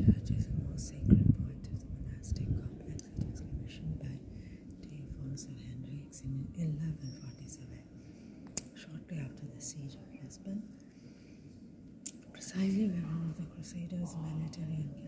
church is the most sacred point of the monastic complex. It was commissioned by Theophilus of Hendrix in 1147, shortly after the siege of Lisbon, precisely when one of the Crusaders' military